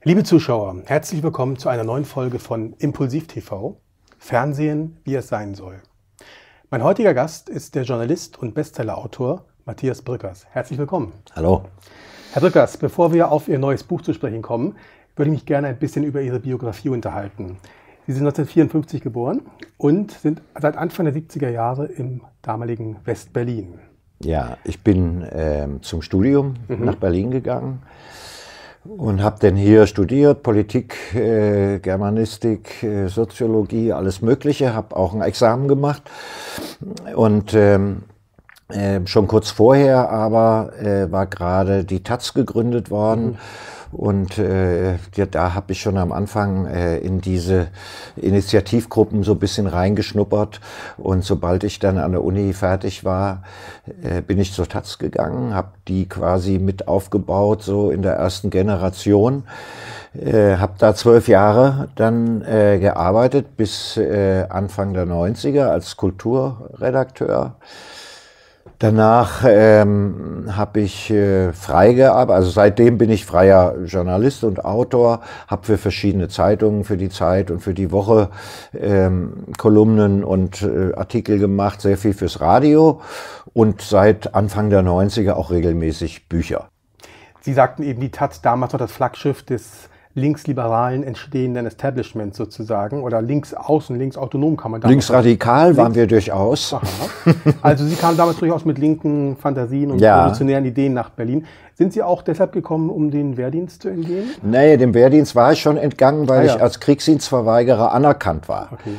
Liebe Zuschauer, herzlich willkommen zu einer neuen Folge von Impulsiv TV, Fernsehen, wie es sein soll. Mein heutiger Gast ist der Journalist und Bestsellerautor Matthias Brückers. Herzlich willkommen. Hallo. Herr Brückers, bevor wir auf Ihr neues Buch zu sprechen kommen, würde ich mich gerne ein bisschen über Ihre Biografie unterhalten. Sie sind 1954 geboren und sind seit Anfang der 70er Jahre im damaligen West-Berlin. Ja, ich bin zum Studium nach Berlin gegangen und habe dann hier studiert, Politik, Germanistik, Soziologie, alles Mögliche, habe auch ein Examen gemacht und schon kurz vorher aber war gerade die taz gegründet worden. Und da habe ich schon am Anfang in diese Initiativgruppen so ein bisschen reingeschnuppert. Und sobald ich dann an der Uni fertig war, bin ich zur taz gegangen, habe die quasi mit aufgebaut, so in der ersten Generation. Habe da 12 Jahre dann gearbeitet, bis Anfang der 90er als Kulturredakteur. Danach habe ich frei gearbeitet, also seitdem bin ich freier Journalist und Autor, habe für verschiedene Zeitungen, für die Zeit und für die Woche Kolumnen und Artikel gemacht, sehr viel fürs Radio und seit Anfang der 90er auch regelmäßig Bücher. Sie sagten eben, die taz damals noch das Flaggschiff des linksliberalen entstehenden Establishments sozusagen oder links außen, links autonom kann man da. Linksradikal waren wir durchaus. Aha. Also Sie kamen damals durchaus mit linken Fantasien und revolutionären Ideen nach Berlin. Sind Sie auch deshalb gekommen, um den Wehrdienst zu entgehen? Nee, dem Wehrdienst war ich schon entgangen, weil ich als Kriegsdienstverweigerer anerkannt war. Okay.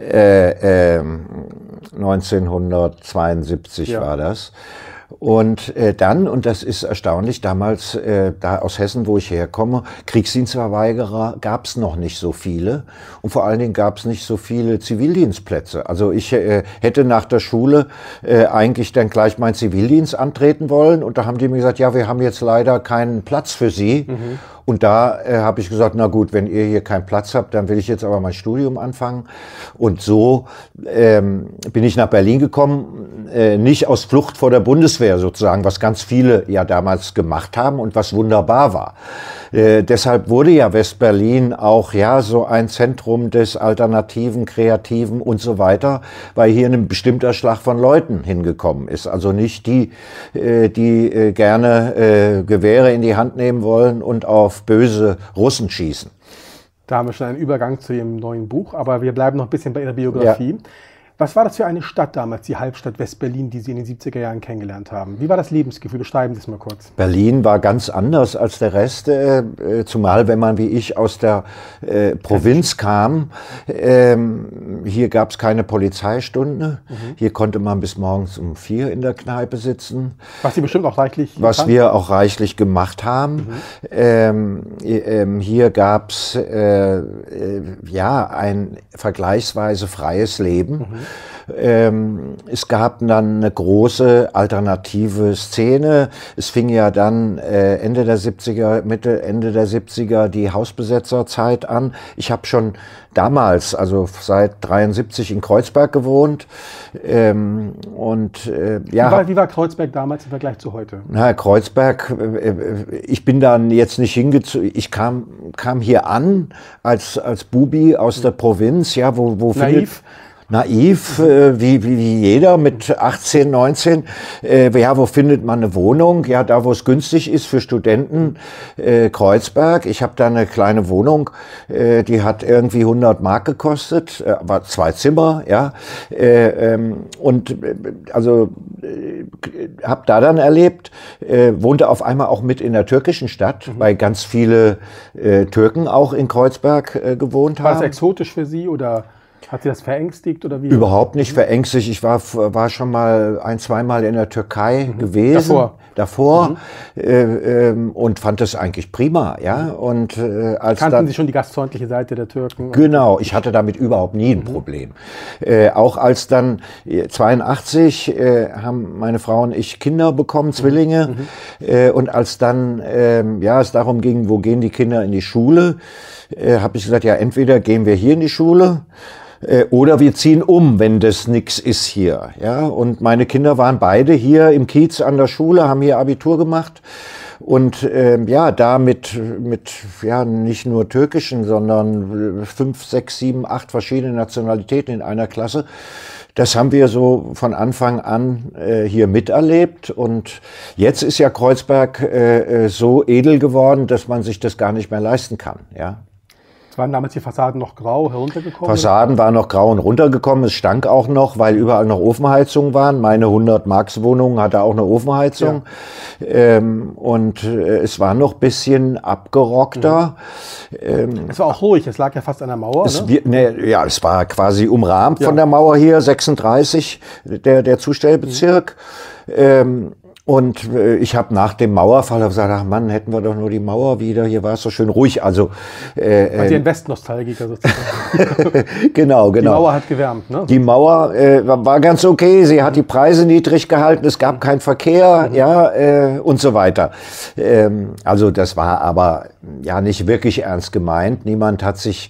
1972 war das. Und dann, und das ist erstaunlich, damals, da aus Hessen, wo ich herkomme, Kriegsdienstverweigerer gab es noch nicht so viele. Und vor allen Dingen gab es nicht so viele Zivildienstplätze. Also ich hätte nach der Schule eigentlich dann gleich meinen Zivildienst antreten wollen. Und da haben die mir gesagt, ja, wir haben jetzt leider keinen Platz für Sie. Und da habe ich gesagt, na gut, wenn ihr hier keinen Platz habt, dann will ich jetzt aber mein Studium anfangen. Und so bin ich nach Berlin gekommen, nicht aus Flucht vor der Bundeswehr sozusagen, was ganz viele ja damals gemacht haben und was wunderbar war. Deshalb wurde ja West-Berlin auch ja so ein Zentrum des Alternativen, Kreativen und so weiter, weil hier ein bestimmter Schlag von Leuten hingekommen ist. Also nicht die, die gerne Gewehre in die Hand nehmen wollen und auf böse Russen schießen. Da haben wir schon einen Übergang zu Ihrem neuen Buch, aber wir bleiben noch ein bisschen bei Ihrer Biografie. Ja. Was war das für eine Stadt damals, die Halbstadt West-Berlin, die Sie in den 70er Jahren kennengelernt haben? Wie war das Lebensgefühl? Beschreiben Sie es mal kurz. Berlin war ganz anders als der Rest, zumal wenn man wie ich aus der Provinz kam. Hier gab es keine Polizeistunde. Hier konnte man bis morgens um 4 in der Kneipe sitzen. Was Sie bestimmt auch reichlich Was wir auch reichlich gemacht haben. Hier gab es ja ein vergleichsweise freies Leben. Es gab dann eine große alternative Szene. Es fing ja dann Ende der 70er, Ende der 70er die Hausbesetzerzeit an. Ich habe schon damals, also seit 73 in Kreuzberg gewohnt. Ja. Wie war Kreuzberg damals im Vergleich zu heute? Na, Kreuzberg, ich bin dann jetzt nicht hingezogen. Ich kam hier an als Bubi aus der Provinz, ja, wo naiv, wie jeder mit 18, 19. Ja, wo findet man eine Wohnung? Ja, da, wo es günstig ist für Studenten, Kreuzberg. Ich habe da eine kleine Wohnung, die hat irgendwie 100 Mark gekostet, war 2 Zimmer, ja. Und also habe da dann erlebt, wohnte auf einmal auch mit in der türkischen Stadt, weil ganz viele Türken auch in Kreuzberg gewohnt haben. War das exotisch für Sie oder hat Sie das verängstigt oder wie? Überhaupt nicht verängstigt. Ich war schon mal 1-2 Mal in der Türkei gewesen. Davor. Und fand das eigentlich prima, ja. Und kannten Sie schon die gastfreundliche Seite der Türken? Genau, ich hatte damit überhaupt nie ein Problem. Auch als dann 82 haben meine Frau und ich Kinder bekommen, Zwillinge. Und als dann ja es darum ging, wo gehen die Kinder in die Schule, habe ich gesagt, ja, entweder gehen wir hier in die Schule oder wir ziehen um, wenn das nix ist hier. Ja? Und meine Kinder waren beide hier im Kiez an der Schule, haben hier Abitur gemacht. Und ja, da mit ja, nicht nur türkischen, sondern 5, 6, 7, 8 verschiedene Nationalitäten in einer Klasse. Das haben wir so von Anfang an hier miterlebt. Und jetzt ist ja Kreuzberg so edel geworden, dass man sich das gar nicht mehr leisten kann. Ja. Waren damals die Fassaden noch grau heruntergekommen? Fassaden waren noch grau und runtergekommen. Es stank auch noch, weil überall noch Ofenheizungen waren. Meine 100-Marks-Wohnung hatte auch eine Ofenheizung. Ja. Und es war noch ein bisschen abgerockter. Es war auch ruhig, es lag ja fast an der Mauer. Ja, es war quasi umrahmt von der Mauer hier, 36, der Zustellbezirk. Und ich habe nach dem Mauerfall gesagt, ach Mann, hätten wir doch nur die Mauer wieder, hier war es so schön ruhig. Also ein Westnostalgiker sozusagen. Genau. Die Mauer hat gewärmt, ne? Die Mauer war ganz okay, sie hat die Preise niedrig gehalten, es gab keinen Verkehr, ja, und so weiter. Also das war aber ja nicht wirklich ernst gemeint. Niemand hat sich,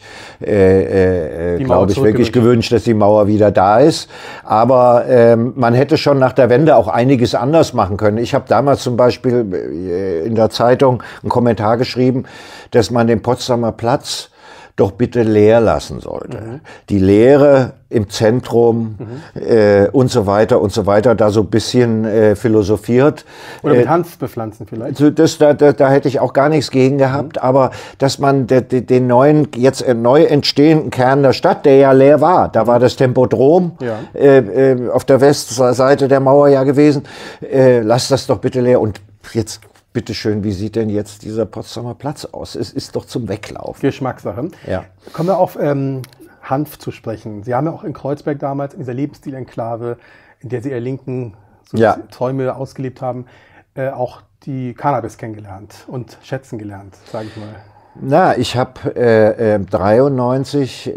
glaube ich, wirklich gewünscht, dass die Mauer wieder da ist. Aber man hätte schon nach der Wende auch einiges anders machen können. Ich habe damals zum Beispiel in der Zeitung einen Kommentar geschrieben, dass man den Potsdamer Platz doch bitte leer lassen sollte. Die Leere im Zentrum und so weiter, da so ein bisschen philosophiert. Oder mit Hanf bepflanzen vielleicht. Da hätte ich auch gar nichts gegen gehabt, aber dass man den neuen, jetzt neu entstehenden Kern der Stadt, der ja leer war, da war das Tempodrom auf der Westseite der Mauer ja gewesen, lasst das doch bitte leer und jetzt bitteschön, wie sieht denn jetzt dieser Potsdamer Platz aus? Es ist doch zum Weglaufen. Geschmackssache. Ja. Kommen wir auf Hanf zu sprechen. Sie haben ja auch in Kreuzberg damals, in dieser Lebensstil-Enklave, in der Sie Ihre linken Träume ausgelebt haben, auch die Cannabis kennengelernt und schätzen gelernt, sage ich mal. Na, ich habe 93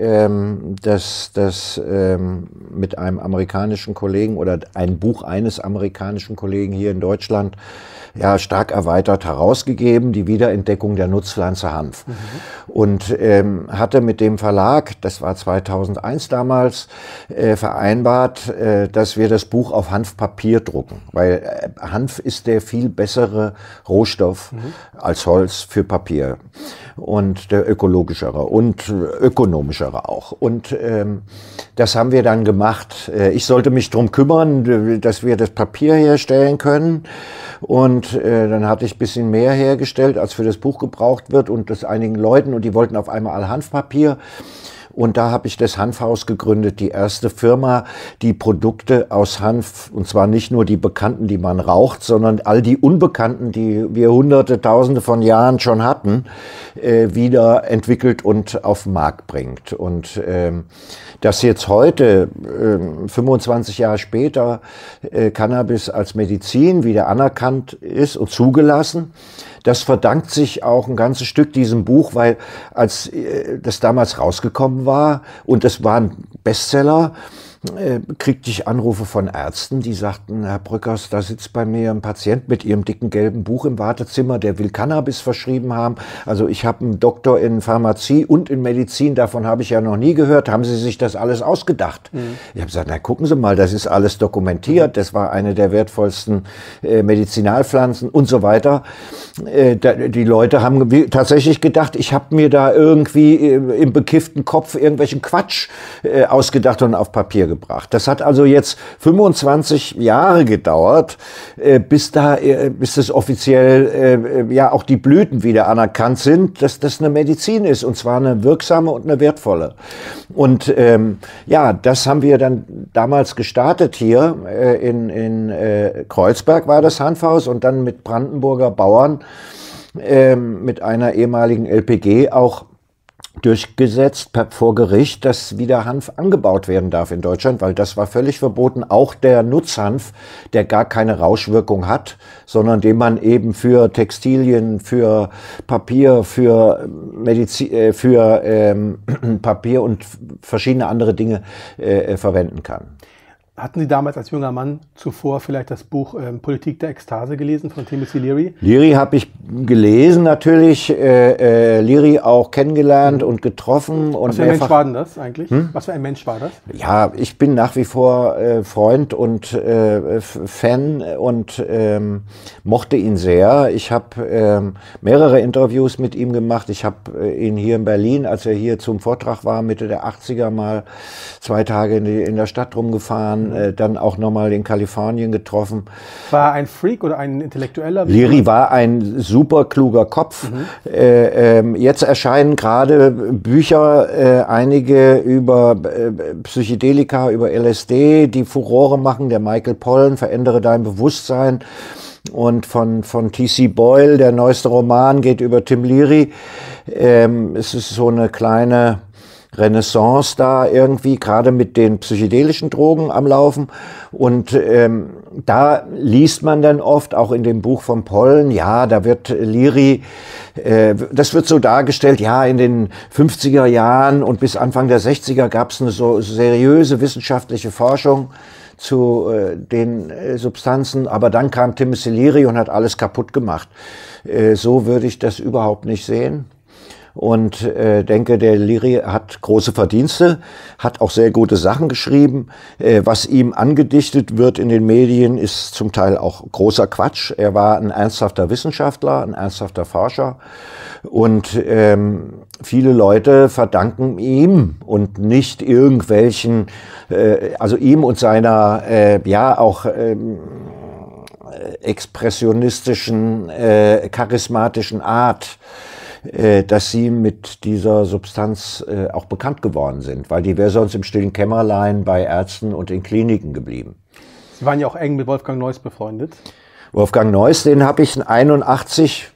das mit einem amerikanischen Kollegen oder ein Buch eines amerikanischen Kollegen hier in Deutschland ja stark erweitert herausgegeben, die Wiederentdeckung der Nutzpflanze Hanf. Und hatte mit dem Verlag, das war 2001 damals, vereinbart, dass wir das Buch auf Hanfpapier drucken, weil Hanf ist der viel bessere Rohstoff als Holz für Papier und der ökologischere und ökonomischere auch. Und das haben wir dann gemacht. Ich sollte mich darum kümmern, dass wir das Papier herstellen können. Und dann hatte ich ein bisschen mehr hergestellt, als für das Buch gebraucht wird und das einigen Leuten. Und die wollten auf einmal all Hanfpapier. Und da habe ich das Hanfhaus gegründet, die erste Firma, die Produkte aus Hanf, und zwar nicht nur die Bekannten, die man raucht, sondern all die Unbekannten, die wir Hunderte, Tausende von Jahren schon hatten, wieder entwickelt und auf den Markt bringt. Und dass jetzt heute, 25 Jahre später, Cannabis als Medizin wieder anerkannt ist und zugelassen, das verdankt sich auch ein ganzes Stück diesem Buch, weil als das damals rausgekommen war und es war ein Bestseller, kriegte ich Anrufe von Ärzten, die sagten, Herr Brückers, da sitzt bei mir ein Patient mit Ihrem dicken gelben Buch im Wartezimmer, der will Cannabis verschrieben haben. Also ich habe einen Doktor in Pharmazie und in Medizin, davon habe ich ja noch nie gehört. Haben Sie sich das alles ausgedacht? Ich habe gesagt, na gucken Sie mal, das ist alles dokumentiert. Das war eine der wertvollsten Medizinalpflanzen und so weiter. Die Leute haben tatsächlich gedacht, ich habe mir da irgendwie im bekifften Kopf irgendwelchen Quatsch ausgedacht und auf Papier gebracht. Das hat also jetzt 25 Jahre gedauert, bis es offiziell ja auch die Blüten wieder anerkannt sind, dass das eine Medizin ist und zwar eine wirksame und eine wertvolle. Und ja, das haben wir dann damals gestartet hier in Kreuzberg war das Hanfhaus und dann mit Brandenburger Bauern mit einer ehemaligen LPG auch durchgesetzt vor Gericht, dass wieder Hanf angebaut werden darf in Deutschland, weil das war völlig verboten. Auch der Nutzhanf, der gar keine Rauschwirkung hat, sondern den man eben für Textilien, für Papier, für Medizin, für Papier und verschiedene andere Dinge verwenden kann. Hatten Sie damals als junger Mann zuvor vielleicht das Buch Politik der Ekstase gelesen von Timothy Leary? Leary habe ich gelesen natürlich, Leary auch kennengelernt und getroffen. Und was für ein Mensch war denn das eigentlich? Was für ein Mensch war das? Ja, ich bin nach wie vor Freund und Fan und mochte ihn sehr. Ich habe mehrere Interviews mit ihm gemacht. Ich habe ihn hier in Berlin, als er hier zum Vortrag war, Mitte der 80er mal 2 Tage in der Stadt rumgefahren. Dann auch nochmal in Kalifornien getroffen. War er ein Freak oder ein Intellektueller? Leary war ein super kluger Kopf. Jetzt erscheinen gerade Bücher, einige über Psychedelika, über LSD, die Furore machen. Der Michael Pollan, Verändere dein Bewusstsein. Und von T.C. Boyle, der neueste Roman, geht über Tim Leary. Es ist so eine kleine Renaissance da irgendwie, gerade mit den psychedelischen Drogen am Laufen. Und da liest man dann oft, auch in dem Buch von Pollan, ja, da wird Leary, das wird so dargestellt, ja, in den 50er Jahren und bis Anfang der 60er gab es eine so seriöse wissenschaftliche Forschung zu den Substanzen, aber dann kam Timothy Leary und hat alles kaputt gemacht. So würde ich das überhaupt nicht sehen. Und denke, der Leary hat große Verdienste, hat auch sehr gute Sachen geschrieben. Was ihm angedichtet wird in den Medien, ist zum Teil auch großer Quatsch. Er war ein ernsthafter Wissenschaftler, ein ernsthafter Forscher. Und viele Leute verdanken ihm und nicht irgendwelchen, also ihm und seiner, ja auch expressionistischen, charismatischen Art, dass sie mit dieser Substanz auch bekannt geworden sind, weil die wäre sonst im stillen Kämmerlein bei Ärzten und in Kliniken geblieben. Sie waren ja auch eng mit Wolfgang Neuss befreundet. Wolfgang Neuss, den habe ich in 81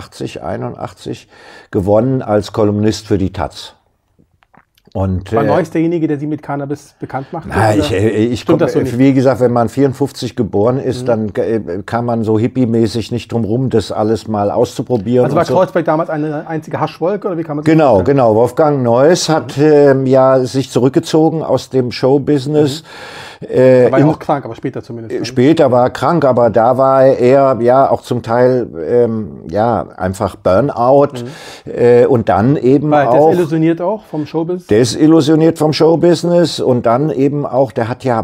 gewonnen als Kolumnist für die taz. Und, war Neuss derjenige, der Sie mit Cannabis bekannt macht? Na, ich komm, so wie gesagt, wenn man 54 geboren ist, dann kann man so hippie-mäßig nicht drum rum, das alles mal auszuprobieren. Also war Kreuzberg damals eine einzige Haschwolke? Oder wie kann man genau. Wolfgang Neuss hat ja sich zurückgezogen aus dem Showbusiness. Er war ja auch krank, aber später zumindest. Später war er krank, aber da war er ja auch zum Teil ja einfach Burnout und dann eben war auch desillusioniert auch vom Showbusiness? Desillusioniert vom Showbusiness und dann eben auch, der hat ja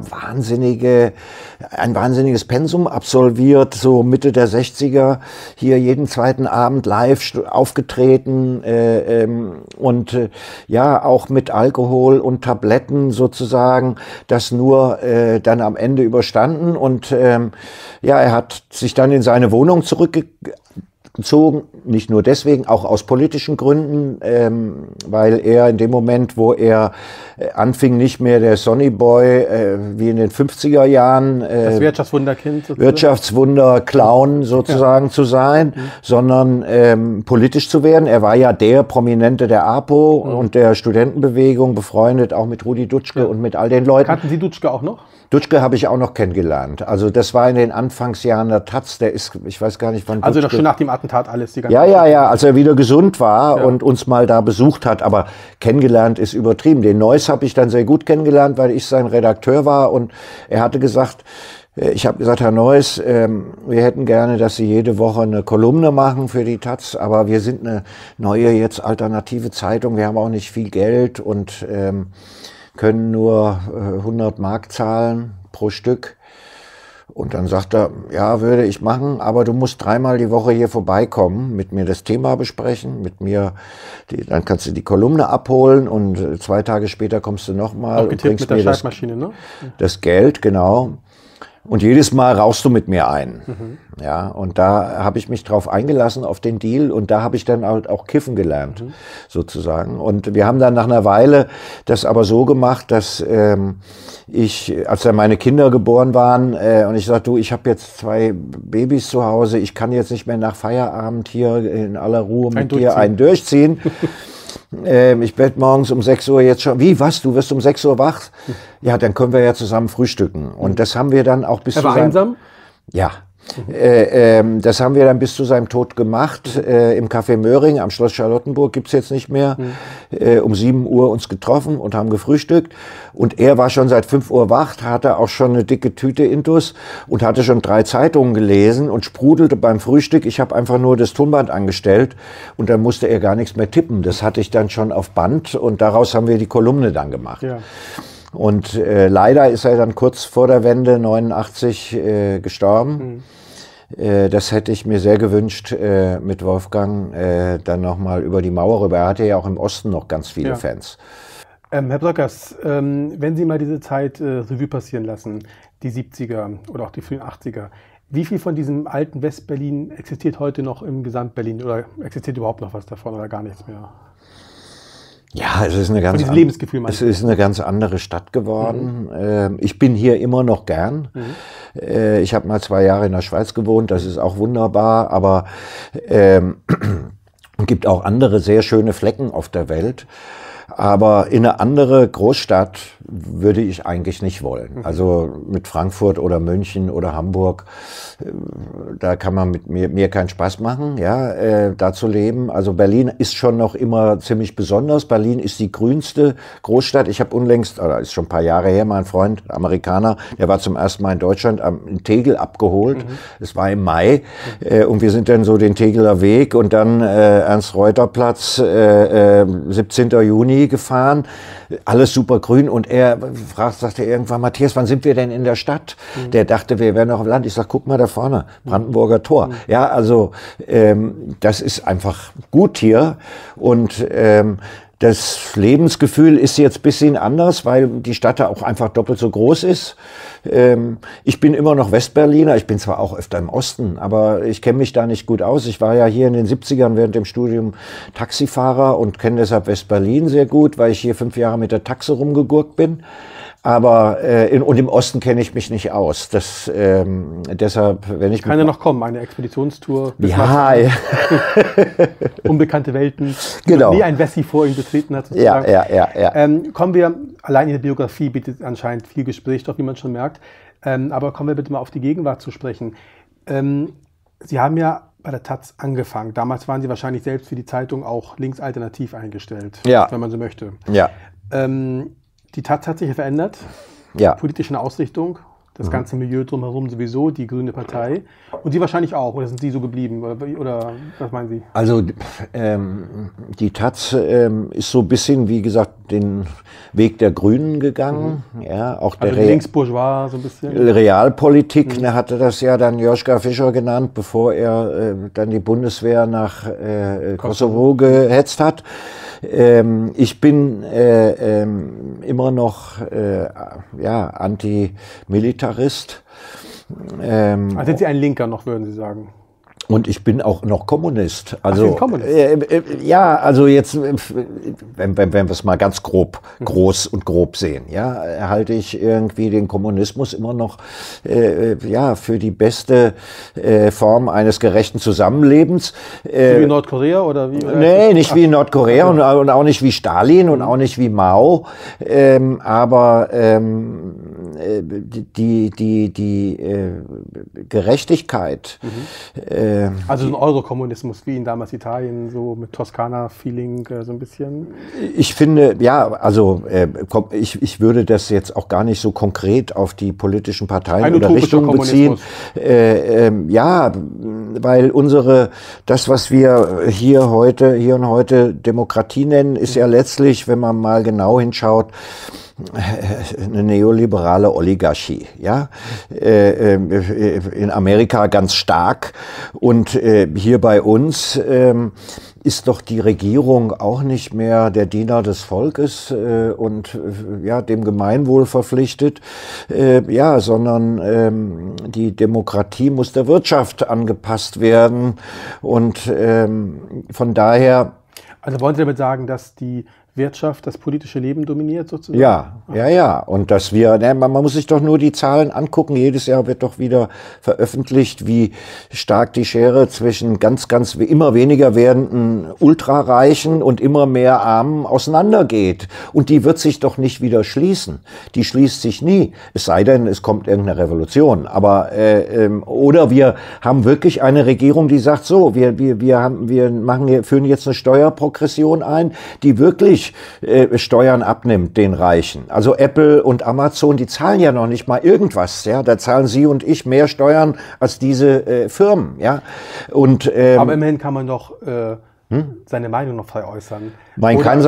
ein wahnsinniges Pensum absolviert, so Mitte der 60er, hier jeden zweiten Abend live aufgetreten und ja auch mit Alkohol und Tabletten sozusagen, das nur dann am Ende überstanden und ja, er hat sich dann in seine Wohnung zurückgezogen, nicht nur deswegen, auch aus politischen Gründen, weil er in dem Moment, wo er anfing, nicht mehr der Sonny Boy wie in den 50er Jahren, das Wirtschaftswunderkind, sozusagen. Wirtschaftswunder-Clown sozusagen zu sein, sondern politisch zu werden. Er war ja der Prominente der APO und der Studentenbewegung, befreundet auch mit Rudi Dutschke und mit all den Leuten. Kannten Sie Dutschke auch noch? Dutschke habe ich auch noch kennengelernt. Also das war in den Anfangsjahren der taz. Der ist, ich weiß gar nicht, wann also Dutschke, doch schon nach dem Attentat alles. Die ganze ja, als er wieder gesund war und uns mal da besucht hat. Aber kennengelernt ist übertrieben. Den Neuss habe ich dann sehr gut kennengelernt, weil ich sein Redakteur war. Und er hatte gesagt, ich habe gesagt, Herr Neuss, wir hätten gerne, dass Sie jede Woche eine Kolumne machen für die taz. Aber wir sind eine neue, jetzt alternative Zeitung. Wir haben auch nicht viel Geld und können nur 100 Mark zahlen pro Stück. Und dann sagt er, ja, würde ich machen, aber du musst 3-mal die Woche hier vorbeikommen, mit mir das Thema besprechen, mit mir, dann kannst du die Kolumne abholen und 2 Tage später kommst du nochmal und bringst mit der mir Schreibmaschine, ne? Das Geld, genau. Und jedes Mal rauchst du mit mir ein. Ja, und da habe ich mich drauf eingelassen, auf den Deal. Und da habe ich dann halt auch kiffen gelernt, sozusagen. Und wir haben dann nach einer Weile das aber so gemacht, dass als dann meine Kinder geboren waren und ich sagte, du, ich habe jetzt 2 Babys zu Hause, ich kann jetzt nicht mehr nach Feierabend hier in aller Ruhe mit dir einen durchziehen. Ich werde morgens um 6 Uhr jetzt schon. Wie, was? Du wirst um 6 Uhr wach? Ja, dann können wir ja zusammen frühstücken. Und das haben wir dann auch bis zu. Er war einsam? Ja. Das haben wir dann bis zu seinem Tod gemacht. Im Café Möhring am Schloss Charlottenburg gibt's jetzt nicht mehr. Um 7 Uhr uns getroffen und haben gefrühstückt. Und er war schon seit 5 Uhr wach, hatte auch schon eine dicke Tüte Intus und hatte schon 3 Zeitungen gelesen und sprudelte beim Frühstück. Ich habe einfach nur das Tonband angestellt und dann musste er gar nichts mehr tippen. Das hatte ich dann schon auf Band und daraus haben wir die Kolumne dann gemacht. Ja. Und leider ist er dann kurz vor der Wende 89 gestorben. Das hätte ich mir sehr gewünscht, mit Wolfgang dann nochmal über die Mauer rüber. Er hatte ja auch im Osten noch ganz viele Fans. Herr Bröckers, wenn Sie mal diese Zeit Revue passieren lassen, die 70er oder auch die frühen 80er, wie viel von diesem alten Westberlin existiert heute noch im Gesamtberlin oder existiert überhaupt noch was davon oder gar nichts mehr? Ja, es ist eine ganz andere Stadt geworden. Ich bin hier immer noch gern. Ich habe mal 2 Jahre in der Schweiz gewohnt, das ist auch wunderbar, aber es gibt auch andere sehr schöne Flecken auf der Welt. Aber in eine andere Großstadt würde ich eigentlich nicht wollen. Also mit Frankfurt oder München oder Hamburg, da kann man mit mir keinen Spaß machen, ja, da zu leben. Also Berlin ist schon noch immer ziemlich besonders. Berlin ist die grünste Großstadt. Ich habe unlängst, oder ist schon ein paar Jahre her, mein Freund, Amerikaner, der war zum ersten Mal in Deutschland, in Tegel abgeholt. Es war im Mai und wir sind dann so den Tegeler Weg und dann Ernst-Reuter-Platz, 17. Juni gefahren, alles super grün und er sagte irgendwann, Matthias, wann sind wir denn in der Stadt? Der dachte, wir wären noch auf Land. Ich sag, guck mal da vorne, Brandenburger Tor. Ja, also das ist einfach gut hier und das Lebensgefühl ist jetzt ein bisschen anders, weil die Stadt da auch einfach doppelt so groß ist. Ich bin immer noch Westberliner, ich bin zwar auch öfter im Osten, aber ich kenne mich da nicht gut aus. Ich war ja hier in den 70ern während dem Studium Taxifahrer und kenne deshalb Westberlin sehr gut, weil ich hier 5 Jahre mit der Taxe rumgegurkt bin. Aber und im Osten kenne ich mich nicht aus. Das, deshalb, wenn ich kann ja noch kommen, eine Expeditionstour. Ja, ja. Unbekannte Welten, die genau. noch nie ein Wessi vor ihm betreten hat. Sozusagen. Ja. Kommen wir, allein Ihre Biografie bietet anscheinend viel Gesprächsstoff, wie man schon merkt. Aber kommen wir bitte mal auf die Gegenwart zu sprechen. Sie haben ja bei der Taz angefangen. Damals waren Sie wahrscheinlich selbst für die Zeitung auch linksalternativ eingestellt, wenn man so möchte. Ja. Die Taz hat sich ja verändert, politische Ausrichtung, das ganze Milieu drumherum sowieso, die Grüne Partei und Sie wahrscheinlich auch, oder sind Sie so geblieben, oder was meinen Sie? Also die Taz ist so ein bisschen, wie gesagt, den Weg der Grünen gegangen. Ja, auch der also Linksbourgeois so ein bisschen. Realpolitik, hatte das ja dann Joschka Fischer genannt, bevor er dann die Bundeswehr nach Kosovo gehetzt hat. Ich bin immer noch Antimilitarist. Also sind Sie ein Linker noch, würden Sie sagen? Und ich bin auch noch Kommunist. Also, Sie sind Kommunist? Also jetzt, wenn wir es mal ganz groß und grob sehen, halte ich irgendwie den Kommunismus immer noch für die beste Form eines gerechten Zusammenlebens. So wie Nordkorea oder wie? Nee, nicht wie Nordkorea und auch nicht wie Stalin und auch nicht wie Mao, aber die Gerechtigkeit. Also so ein Eurokommunismus, wie in damals Italien, so mit Toskana-Feeling so ein bisschen? Ich finde, ich würde das jetzt auch gar nicht so konkret auf die politischen Parteien oder Richtungen beziehen. Weil das, was wir hier und heute Demokratie nennen, ist ja letztlich, wenn man mal genau hinschaut, eine neoliberale Oligarchie, in Amerika ganz stark und hier bei uns ist doch die Regierung auch nicht mehr der Diener des Volkes und dem Gemeinwohl verpflichtet, sondern die Demokratie muss der Wirtschaft angepasst werden und von daher. Also wollen Sie damit sagen, dass die Wirtschaft das politische Leben dominiert sozusagen? Ja. Und dass man muss sich doch nur die Zahlen angucken. Jedes Jahr wird doch wieder veröffentlicht, wie stark die Schere zwischen ganz immer weniger werdenden Ultrareichen und immer mehr Armen auseinandergeht. Und die wird sich doch nicht wieder schließen. Die schließt sich nie. Es sei denn, es kommt irgendeine Revolution. Aber oder wir haben wirklich eine Regierung, die sagt so, wir führen jetzt eine Steuerprogression ein, die wirklich Steuern abnimmt den Reichen. Also Apple und Amazon, die zahlen ja noch nicht mal irgendwas. Ja, da zahlen Sie und ich mehr Steuern als diese Firmen. Ja, und aber immerhin kann man doch seine Meinung noch frei äußern. Man kann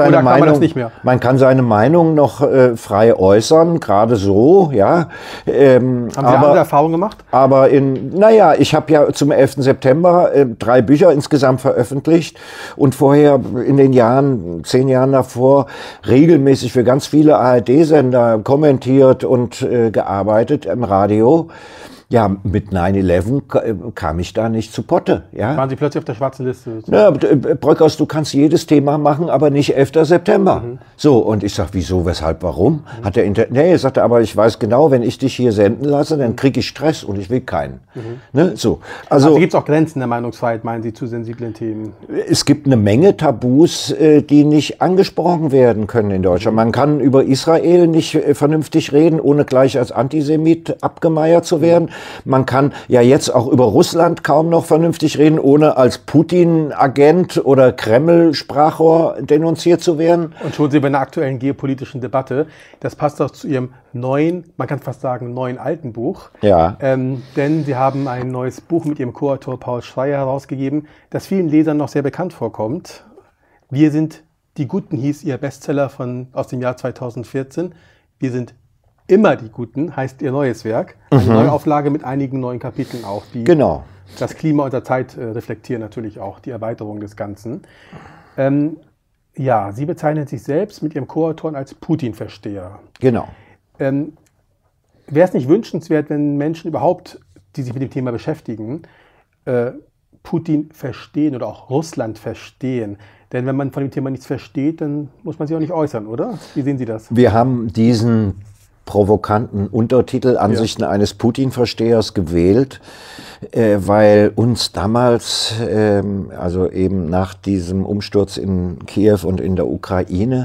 seine Meinung noch frei äußern, gerade so, ja. Haben Sie andere Erfahrungen gemacht? Aber ich habe ja zum 11. September 3 Bücher insgesamt veröffentlicht und vorher in den 10 Jahren davor, regelmäßig für ganz viele ARD-Sender kommentiert und gearbeitet im Radio. Ja, mit 9/11 kam ich da nicht zu Potte. Ja? Waren Sie plötzlich auf der schwarzen Liste? Ja, Bröckers, du kannst jedes Thema machen, aber nicht 11. September. So, und ich sag, wieso, weshalb, warum? Hat er sagte, aber ich weiß genau, wenn ich dich hier senden lasse, dann kriege ich Stress und ich will keinen. Ne? So. Also gibt es auch Grenzen der Meinungsfreiheit, meinen Sie, zu sensiblen Themen? Es gibt eine Menge Tabus, die nicht angesprochen werden können in Deutschland. Man kann über Israel nicht vernünftig reden, ohne gleich als Antisemit abgemeiert zu werden. Man kann ja jetzt auch über Russland kaum noch vernünftig reden, ohne als Putin-Agent oder Kreml-Sprachrohr denunziert zu werden. Und schon Sie bei einer aktuellen geopolitischen Debatte, das passt doch zu Ihrem neuen, man kann fast sagen, neuen alten Buch. Ja. Denn Sie haben ein neues Buch mit Ihrem Co-Autor Paul Schreier herausgegeben, das vielen Lesern noch sehr bekannt vorkommt. Wir sind die Guten hieß Ihr Bestseller aus dem Jahr 2014. Wir sind immer die Guten, heißt Ihr neues Werk. Eine Neuauflage mit einigen neuen Kapiteln auch, die das Klima und der Zeit reflektieren, natürlich auch die Erweiterung des Ganzen. Sie bezeichnen sich selbst mit Ihrem Co-Autoren als Putin-Versteher. Genau. Wäre es nicht wünschenswert, wenn Menschen überhaupt, die sich mit dem Thema beschäftigen, Putin verstehen oder auch Russland verstehen? Denn wenn man von dem Thema nichts versteht, dann muss man sich auch nicht äußern, oder? Wie sehen Sie das? Wir haben diesen provokanten Untertitel Ansichten eines Putin-Verstehers gewählt, weil uns damals, also eben nach diesem Umsturz in Kiew und in der Ukraine,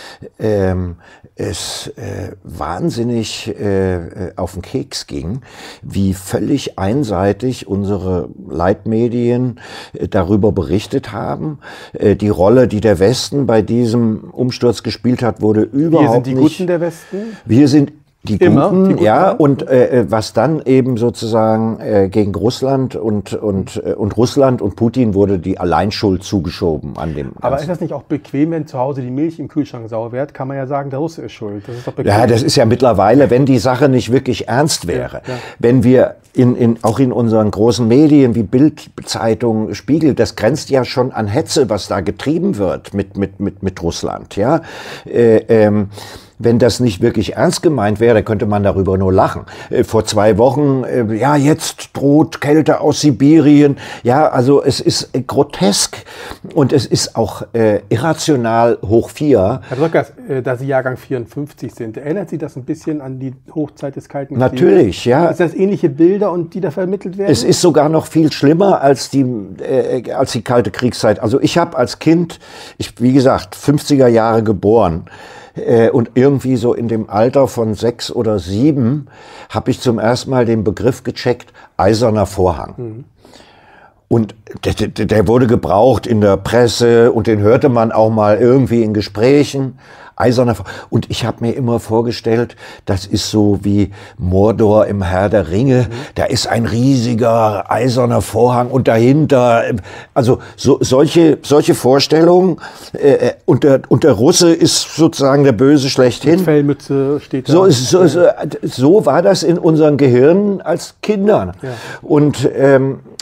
es wahnsinnig auf den Keks ging, wie völlig einseitig unsere Leitmedien darüber berichtet haben. Die Rolle, die der Westen bei diesem Umsturz gespielt hat, wurde überhaupt nicht... Wir sind die Guten der Westen? Wir sind die Guten, ja, und was dann eben sozusagen gegen Russland und Russland und Putin wurde die Alleinschuld zugeschoben an dem. Aber ist das nicht auch bequem, wenn zu Hause die Milch im Kühlschrank sauer wird, kann man ja sagen, der Russe ist schuld. Das ist doch bequem. Ja, das ist ja mittlerweile, wenn die Sache nicht wirklich ernst wäre, wenn wir auch in unseren großen Medien wie Bild, Zeitung, Spiegel, das grenzt ja schon an Hetze, was da getrieben wird mit Russland, ja. Wenn das nicht wirklich ernst gemeint wäre, könnte man darüber nur lachen. Vor 2 Wochen, jetzt droht Kälte aus Sibirien. Ja, also es ist grotesk und es ist auch irrational hoch 4. Herr Bröckers, da Sie Jahrgang 54 sind, erinnert Sie das ein bisschen an die Hochzeit des Kalten Krieges? Natürlich, ja. Ist das ähnliche Bilder und die da vermittelt werden? Es ist sogar noch viel schlimmer als die Kalte Kriegszeit. Also ich habe als Kind, wie gesagt, 50er Jahre geboren. Und irgendwie so in dem Alter von 6 oder 7 habe ich zum ersten Mal den Begriff gecheckt, eiserner Vorhang. Und der wurde gebraucht in der Presse und den hörte man auch mal irgendwie in Gesprächen. Eiserner Vorhang. Und ich habe mir immer vorgestellt, das ist so wie Mordor im Herr der Ringe. Da ist ein riesiger eiserner Vorhang und dahinter, also solche Vorstellungen. Und der Russe ist sozusagen der Böse schlechthin. Mit Fellmütze steht da. So war das in unseren Gehirnen als Kindern. Ja. Und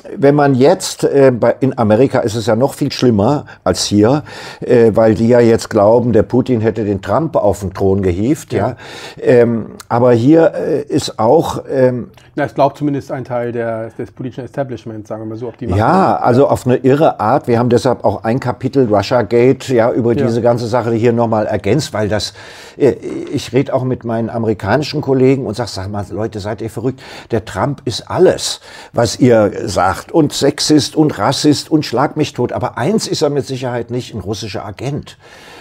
wenn man jetzt, in Amerika ist es ja noch viel schlimmer als hier, weil die ja jetzt glauben, der Putin hätte den Trump auf den Thron gehievt. Ja. Aber hier ist auch... es glaubt zumindest ein Teil des politischen Establishments, sagen wir mal so. Auf die Macht. Ja, also auf eine irre Art. Wir haben deshalb auch ein Kapitel Russiagate über diese ganze Sache hier nochmal ergänzt, weil das... Ich rede auch mit meinen amerikanischen Kollegen und sag mal, Leute, seid ihr verrückt? Der Trump ist alles, was ihr sagt. Und Sexist und Rassist und schlag mich tot. Aber eins ist er mit Sicherheit nicht, ein russischer Agent.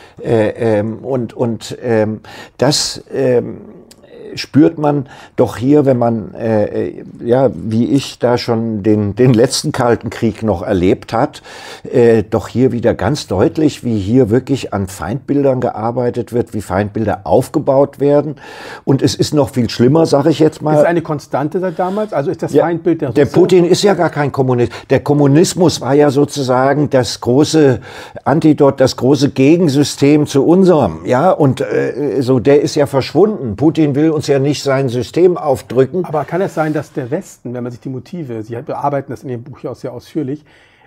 Das spürt man doch hier, wenn man, wie ich da schon den letzten Kalten Krieg noch erlebt hat, doch hier wieder ganz deutlich, wie hier wirklich an Feindbildern gearbeitet wird, wie Feindbilder aufgebaut werden. Und es ist noch viel schlimmer, sage ich jetzt mal. Ist es eine Konstante seit damals? Also ist das Feindbild der Russe? Der Putin ist ja gar kein Kommunist. Der Kommunismus war ja sozusagen das große Antidot, das große Gegensystem zu unserem. Ja, und der ist ja verschwunden. Putin will uns ja nicht sein System aufdrücken. Aber kann es sein, dass der Westen, wenn man sich die Motive, Sie bearbeiten das in Ihrem Buch ja auch sehr ausführlich,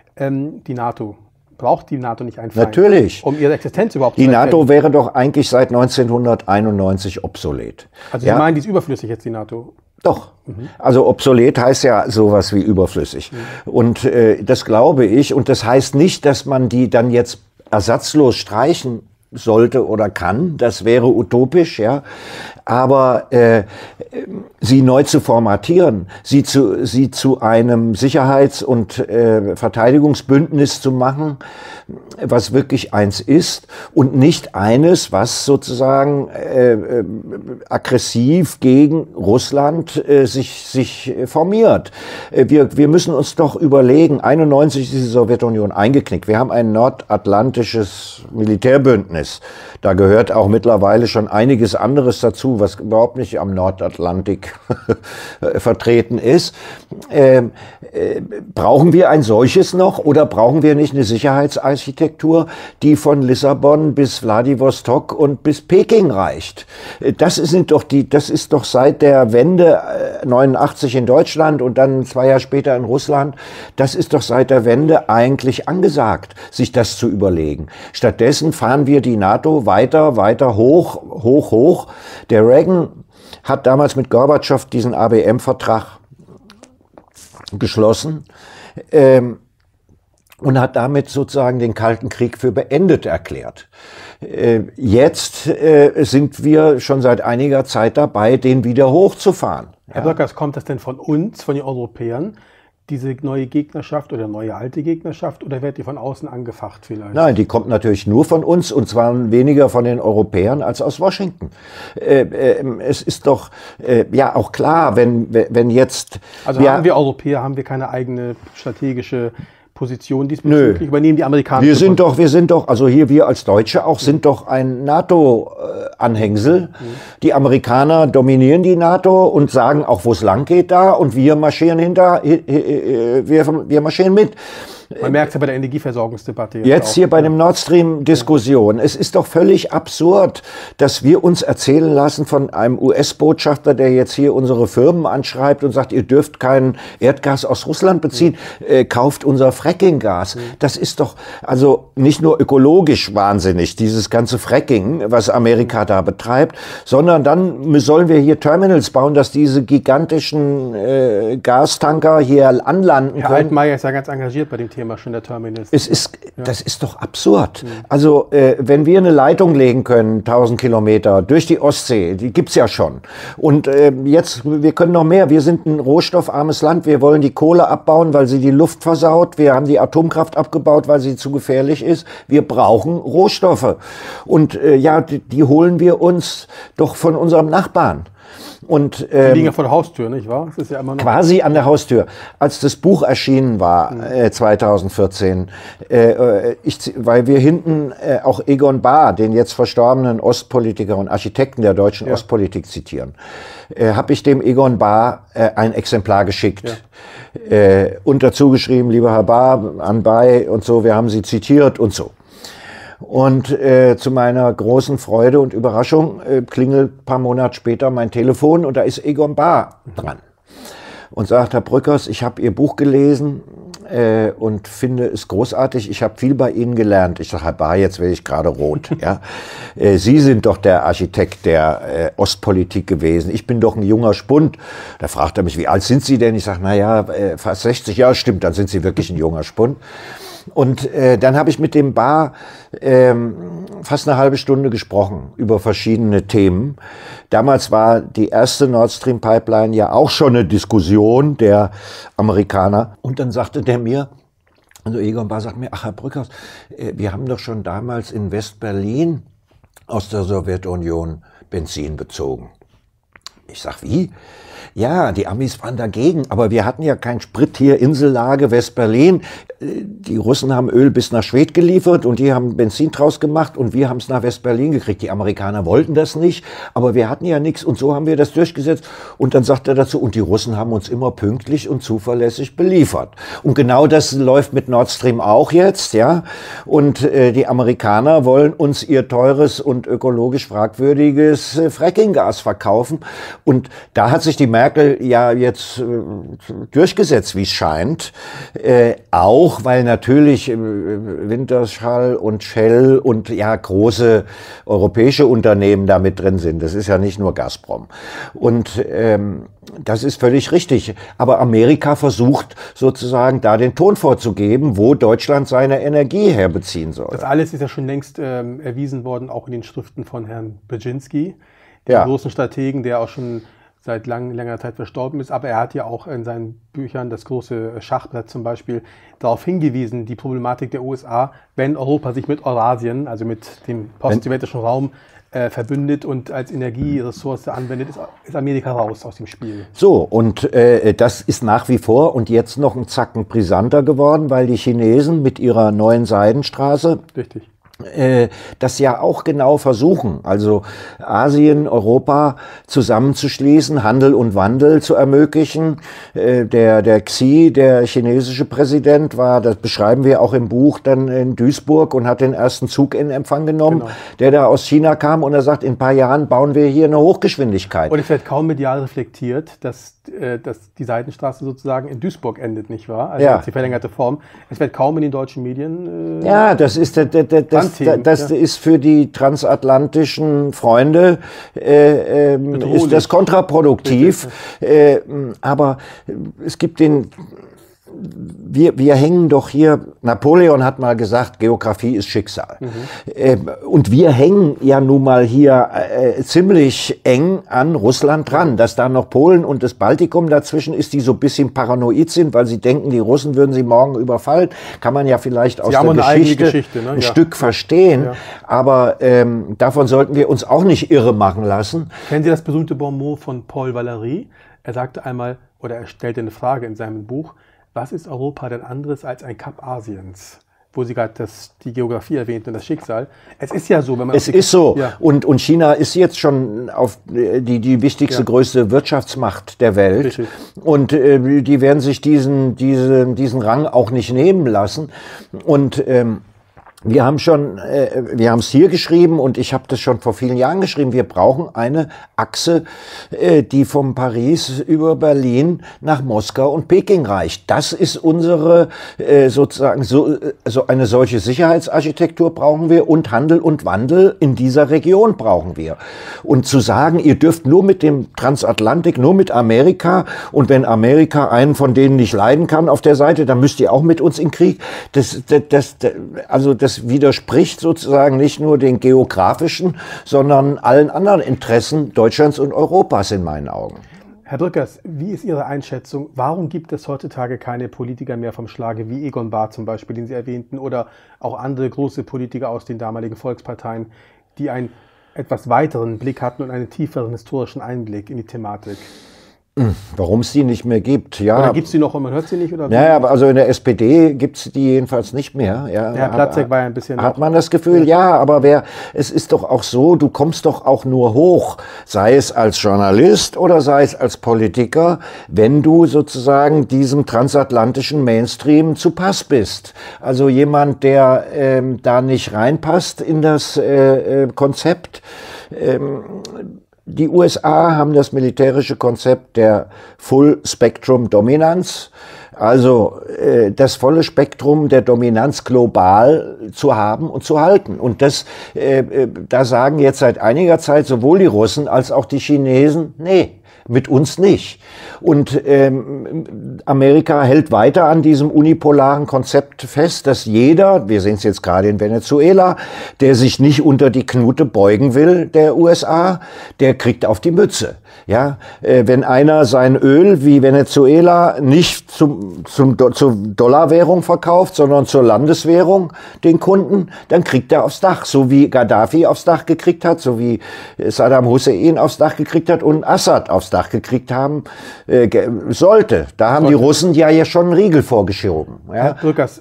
braucht die NATO nicht ein Feind? Natürlich. Um ihre Existenz überhaupt zu erkennen? Die NATO wäre doch eigentlich seit 1991 obsolet. Also Sie meinen, die ist überflüssig jetzt, die NATO? Doch. Also obsolet heißt ja sowas wie überflüssig. Und das glaube ich. Und das heißt nicht, dass man die dann jetzt ersatzlos streichen sollte oder kann, das wäre utopisch, ja. Aber sie neu zu formatieren, sie zu einem Sicherheits- und Verteidigungsbündnis zu machen, was wirklich eins ist und nicht eines, was sozusagen aggressiv gegen Russland sich formiert. Wir müssen uns doch überlegen, 91 ist die Sowjetunion eingeknickt. Wir haben ein nordatlantisches Militärbündnis. Da gehört auch mittlerweile schon einiges anderes dazu, was überhaupt nicht am Nordatlantik vertreten ist. Brauchen wir ein solches noch oder brauchen wir nicht eine Sicherheitsarchitektur, die von Lissabon bis Wladiwostok und bis Peking reicht? Das ist doch seit der Wende 89 in Deutschland und dann 2 Jahre später in Russland, das ist doch seit der Wende eigentlich angesagt, sich das zu überlegen. Stattdessen fahren wir die NATO weiter hoch. Der Reagan hat damals mit Gorbatschow diesen ABM-Vertrag geschlossen und hat damit sozusagen den Kalten Krieg für beendet erklärt. Jetzt sind wir schon seit einiger Zeit dabei, den wieder hochzufahren. Herr Bröckers, kommt das denn von uns, von den Europäern, diese neue Gegnerschaft oder neue alte Gegnerschaft, oder wird die von außen angefacht vielleicht? Nein, die kommt natürlich nur von uns und zwar weniger von den Europäern als aus Washington. Es ist doch auch klar, wenn jetzt... Also haben wir Europäer, haben wir keine eigene strategische Position diesbezüglich? Nö. Übernehmen die Amerikaner? Wir sind doch, also hier wir als Deutsche auch, sind doch ein NATO-Anhängsel. Die Amerikaner dominieren die NATO und sagen auch, wo es lang geht da, und wir marschieren wir marschieren mit. Man merkt es ja bei der Energieversorgungsdebatte. Jetzt hier bei dem Nord Stream-Diskussion. Es ist doch völlig absurd, dass wir uns erzählen lassen von einem US-Botschafter, der jetzt hier unsere Firmen anschreibt und sagt, ihr dürft kein Erdgas aus Russland beziehen, kauft unser Fracking-Gas. Das ist doch also nicht nur ökologisch wahnsinnig, dieses ganze Fracking, was Amerika da betreibt, sondern dann sollen wir hier Terminals bauen, dass diese gigantischen Gastanker hier anlanden können. Herr Altmaier ist ja ganz engagiert bei dem Thema schon der Terminals. Das ist doch absurd. Also wenn wir eine Leitung legen können, 1000 Kilometer durch die Ostsee, die gibt's ja schon. Und jetzt, wir können noch mehr. Wir sind ein rohstoffarmes Land. Wir wollen die Kohle abbauen, weil sie die Luft versaut. Wir haben die Atomkraft abgebaut, weil sie zu gefährlich ist. Wir brauchen Rohstoffe. Und die holen wir uns doch von unserem Nachbarn. Und, die liegen ja vor der Haustür, nicht wahr? Das ist ja immer noch quasi an der Haustür. Als das Buch erschienen war, 2014, weil wir hinten auch Egon Bahr, den jetzt verstorbenen Ostpolitiker und Architekten der deutschen Ostpolitik zitieren, habe ich dem Egon Bahr ein Exemplar geschickt. Und dazu geschrieben, lieber Herr Bahr, anbei und so, wir haben Sie zitiert und so. Und zu meiner großen Freude und Überraschung klingelt ein paar Monate später mein Telefon und da ist Egon Bahr dran. und sagt, Herr Brückers, ich habe Ihr Buch gelesen und finde es großartig. Ich habe viel bei Ihnen gelernt. Ich sage, Herr Bahr, jetzt werde ich gerade rot. Ja? Sie sind doch der Architekt der Ostpolitik gewesen. Ich bin doch ein junger Spund. Da fragt er mich, wie alt sind Sie denn? Ich sage, naja, fast 60 Jahre. Stimmt, dann sind Sie wirklich ein junger Spund. Und dann habe ich mit dem Bahr fast eine halbe Stunde gesprochen über verschiedene Themen. Damals war die erste Nord Stream Pipeline ja auch schon eine Diskussion der Amerikaner. Und dann sagte der mir, also Egon Bahr sagt mir, ach Herr Brückers, wir haben doch schon damals in West-Berlin aus der Sowjetunion Benzin bezogen. Ich sag, wie? Ja, die Amis waren dagegen, aber wir hatten ja keinen Sprit hier, Insellage, West-Berlin. Die Russen haben Öl bis nach Schwedt geliefert und die haben Benzin draus gemacht und wir haben es nach West-Berlin gekriegt. Die Amerikaner wollten das nicht, aber wir hatten ja nichts und so haben wir das durchgesetzt. Und dann sagt er dazu, und die Russen haben uns immer pünktlich und zuverlässig beliefert. Und genau das läuft mit Nord Stream auch jetzt, ja. Und die Amerikaner wollen uns ihr teures und ökologisch fragwürdiges Frackinggas verkaufen. Und da hat sich die Merkel ja jetzt durchgesetzt, wie es scheint, auch weil natürlich Wintershall und Shell und ja große europäische Unternehmen da mit drin sind. Das ist ja nicht nur Gazprom. Und das ist völlig richtig. Aber Amerika versucht sozusagen da den Ton vorzugeben, wo Deutschland seine Energie herbeziehen soll. Das alles ist ja schon längst erwiesen worden, auch in den Schriften von Herrn Brzezinski, dem großen Strategen, der auch schon seit längerer Zeit verstorben ist, aber er hat ja auch in seinen Büchern, das große Schachbrett zum Beispiel, darauf hingewiesen, die Problematik der USA, wenn Europa sich mit Eurasien, also mit dem postsowjetischen Raum, verbündet und als Energieressource anwendet, ist Amerika raus aus dem Spiel. So, und das ist nach wie vor und jetzt noch ein Zacken brisanter geworden, weil die Chinesen mit ihrer neuen Seidenstraße Richtig. Das ja auch genau versuchen, also Asien, Europa zusammenzuschließen, Handel und Wandel zu ermöglichen. Der Xi, der chinesische Präsident, war, das beschreiben wir auch im Buch, dann in Duisburg und hat den ersten Zug in Empfang genommen, der da aus China kam und er sagt, in ein paar Jahren bauen wir hier eine Hochgeschwindigkeit. Und es wird kaum medial reflektiert, dass die Seidenstraße sozusagen in Duisburg endet, nicht wahr? Also die verlängerte Form. Es wird kaum in den deutschen Medien ja, das ist ist für die transatlantischen Freunde ist das kontraproduktiv. Aber es gibt wir hängen doch hier, Napoleon hat mal gesagt, Geografie ist Schicksal. Und wir hängen ja nun mal hier ziemlich eng an Russland dran. Dass da noch Polen und das Baltikum dazwischen ist, die so ein bisschen paranoid sind, weil sie denken, die Russen würden sie morgen überfallen, kann man ja vielleicht aus der Geschichte ein Stück verstehen. Ja. Aber davon sollten wir uns auch nicht irre machen lassen. Kennen Sie das berühmte Bonmot von Paul Valéry? Er sagte einmal, oder er stellte eine Frage in seinem Buch, was ist Europa denn anderes als ein Kap Asiens? Wo Sie gerade die Geografie erwähnten und das Schicksal. Es ist ja so, wenn man... Es ist so. Ja. Und China ist jetzt schon auf die wichtigste, größte Wirtschaftsmacht der Welt. Richtig. Und die werden sich diesen Rang auch nicht nehmen lassen. Und wir haben es hier geschrieben und ich habe das schon vor vielen Jahren geschrieben, wir brauchen eine Achse, die von Paris über Berlin nach Moskau und Peking reicht. Das ist unsere, sozusagen, so eine solche Sicherheitsarchitektur brauchen wir und Handel und Wandel in dieser Region brauchen wir. Und zu sagen, ihr dürft nur mit dem Transatlantik, nur mit Amerika und wenn Amerika einen von denen nicht leiden kann auf der Seite, dann müsst ihr auch mit uns in Krieg. Das widerspricht sozusagen nicht nur den geografischen, sondern allen anderen Interessen Deutschlands und Europas in meinen Augen. Herr Brückers, wie ist Ihre Einschätzung? Warum gibt es heutzutage keine Politiker mehr vom Schlage wie Egon Bahr zum Beispiel, den Sie erwähnten, oder auch andere große Politiker aus den damaligen Volksparteien, die einen etwas weiteren Blick hatten und einen tieferen historischen Einblick in die Thematik? Warum es die nicht mehr gibt, ja. Oder gibt es die noch und man hört sie nicht? Oder naja, aber also in der SPD gibt es die jedenfalls nicht mehr. Ja, Herr Platzek war ja ein bisschen... Hat man das Gefühl? Ja, aber es ist doch auch so, du kommst doch auch nur hoch, sei es als Journalist oder sei es als Politiker, wenn du sozusagen diesem transatlantischen Mainstream zu Pass bist. Also jemand, der da nicht reinpasst in das Konzept, die USA haben das militärische Konzept der Full Spectrum Dominance, also das volle Spektrum der Dominanz global zu haben und zu halten. Und das, da sagen jetzt seit einiger Zeit sowohl die Russen als auch die Chinesen, nee, mit uns nicht. Und Amerika hält weiter an diesem unipolaren Konzept fest, dass jeder, wir sehen es jetzt gerade in Venezuela, der sich nicht unter die Knute beugen will, der USA, der kriegt auf die Mütze. Ja, wenn einer sein Öl wie Venezuela nicht zur Dollarwährung verkauft, sondern zur Landeswährung den Kunden, dann kriegt er aufs Dach, so wie Gaddafi aufs Dach gekriegt hat, so wie Saddam Hussein aufs Dach gekriegt hat und Assad aufs Dach gekriegt haben sollte. Da haben die Russen ja schon einen Riegel vorgeschoben. Ja? Herr Brückers,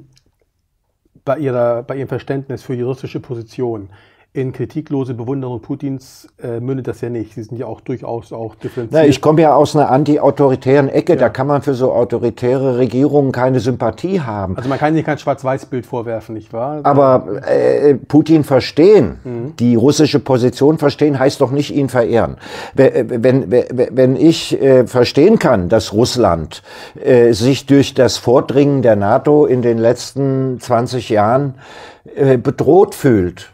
bei Ihrem Verständnis für die russische Position in kritiklose Bewunderung Putins mündet das ja nicht. Sie sind ja auch durchaus auch differenziert. Na, ich komme ja aus einer anti-autoritären Ecke. Ja. Da kann man für so autoritäre Regierungen keine Sympathie haben. Also man kann sich kein Schwarz-Weiß-Bild vorwerfen, nicht wahr? Aber Putin verstehen, die russische Position verstehen, heißt doch nicht ihn verehren. Wenn ich verstehen kann, dass Russland sich durch das Vordringen der NATO in den letzten 20 Jahren bedroht fühlt,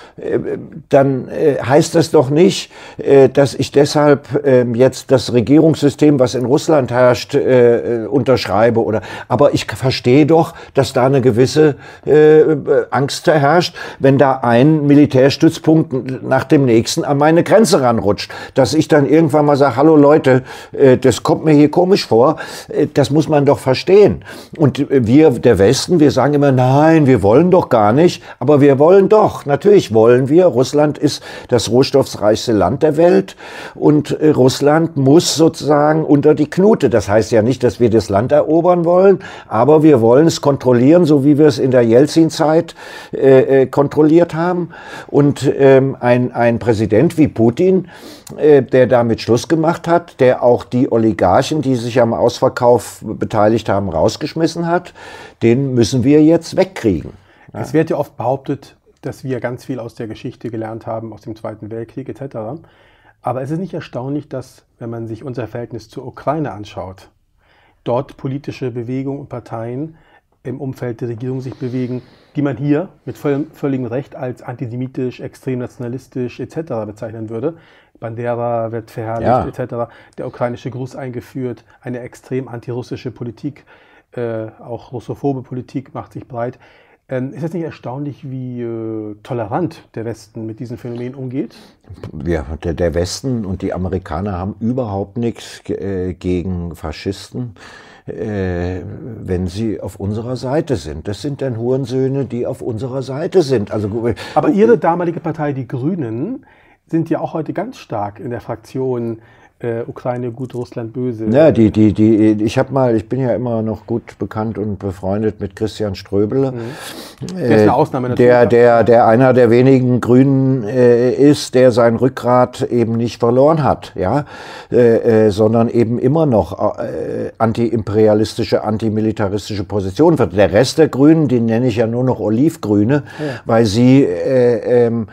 dann heißt das doch nicht, dass ich deshalb jetzt das Regierungssystem, was in Russland herrscht, unterschreibe. Aber ich verstehe doch, dass da eine gewisse Angst herrscht, wenn da ein Militärstützpunkt nach dem nächsten an meine Grenze ranrutscht. Dass ich dann irgendwann mal sage, hallo Leute, das kommt mir hier komisch vor. Das muss man doch verstehen. Und wir, der Westen, wir sagen immer, nein, wir wollen doch gar nicht. Aber wir wollen doch, natürlich wollen wir. Russland ist das rohstoffreichste Land der Welt und Russland muss sozusagen unter die Knute. Das heißt ja nicht, dass wir das Land erobern wollen, aber wir wollen es kontrollieren, so wie wir es in der Jelzin-Zeit kontrolliert haben. Und ein Präsident wie Putin, der damit Schluss gemacht hat, der auch die Oligarchen, die sich am Ausverkauf beteiligt haben, rausgeschmissen hat, den müssen wir jetzt wegkriegen. Es wird ja oft behauptet, dass wir ganz viel aus der Geschichte gelernt haben, aus dem Zweiten Weltkrieg etc. Aber es ist nicht erstaunlich, dass, wenn man sich unser Verhältnis zur Ukraine anschaut, dort politische Bewegungen und Parteien im Umfeld der Regierung sich bewegen, die man hier mit völligem Recht als antisemitisch, extrem nationalistisch etc. bezeichnen würde. Bandera wird verherrlicht etc. Der ukrainische Gruß eingeführt, eine extrem antirussische Politik, auch russophobe Politik macht sich breit. Ist es nicht erstaunlich, wie tolerant der Westen mit diesen Phänomenen umgeht? Ja, der Westen und die Amerikaner haben überhaupt nichts gegen Faschisten, wenn sie auf unserer Seite sind. Das sind dann Hurensöhne, die auf unserer Seite sind. Also, aber Ihre damalige Partei, die Grünen, sind ja auch heute ganz stark in der Fraktion Ukraine gut, Russland böse. Ja, ich bin ja immer noch gut bekannt und befreundet mit Christian Ströbele. Der ist eine Ausnahme natürlich. Der einer der wenigen Grünen ist, der sein Rückgrat eben nicht verloren hat, ja, sondern eben immer noch antiimperialistische, antimilitaristische Positionen vertritt. Der Rest der Grünen, den nenne ich ja nur noch Olivgrüne, weil sie in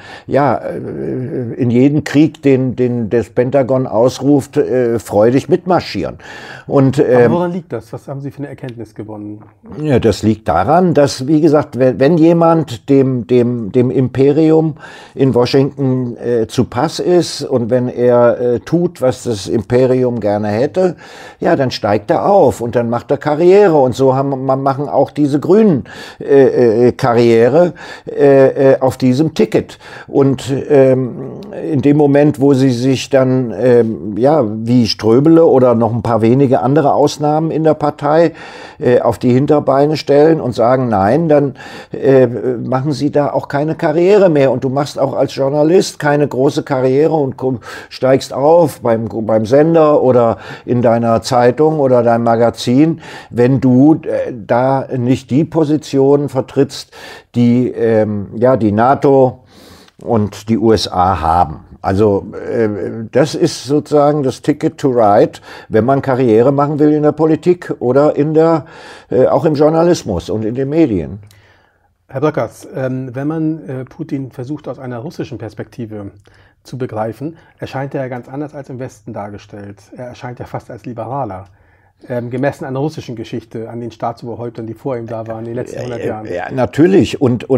jeden Krieg, den das Pentagon ausruft, freudig mitmarschieren. Und, aber woran liegt das? Was haben Sie für eine Erkenntnis gewonnen? Ja, das liegt daran, dass, wie gesagt, wenn jemand dem Imperium in Washington zu Pass ist und wenn er tut, was das Imperium gerne hätte, ja, dann steigt er auf und dann macht er Karriere. Und so machen auch diese Grünen Karriere auf diesem Ticket. Und in dem Moment, wo sie sich dann wie Ströbele oder noch ein paar wenige andere Ausnahmen in der Partei auf die Hinterbeine stellen und sagen, nein, dann machen sie da auch keine Karriere mehr. Und du machst auch als Journalist keine große Karriere und steigst auf beim Sender oder in deiner Zeitung oder deinem Magazin, wenn du da nicht die Positionen vertrittst, die die NATO und die USA haben. Also das ist sozusagen das Ticket to Ride, wenn man Karriere machen will in der Politik oder auch im Journalismus und in den Medien. Herr Brückers, wenn man Putin versucht aus einer russischen Perspektive zu begreifen, erscheint er ja ganz anders als im Westen dargestellt. Er erscheint ja fast als Liberaler. Gemessen an der russischen Geschichte, an den Staatsoberhäuptern, die vor ihm da waren in den letzten 100 Jahren. Ja, natürlich.